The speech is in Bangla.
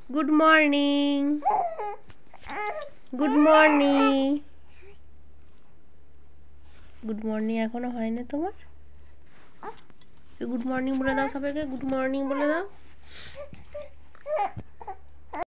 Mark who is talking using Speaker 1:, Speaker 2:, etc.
Speaker 1: Good morning, good morning. Good morning এখনো হয়নি তোমার? গুড মর্নিং বলে দাও সবাইকে, গুড মর্নিং বলে দাও।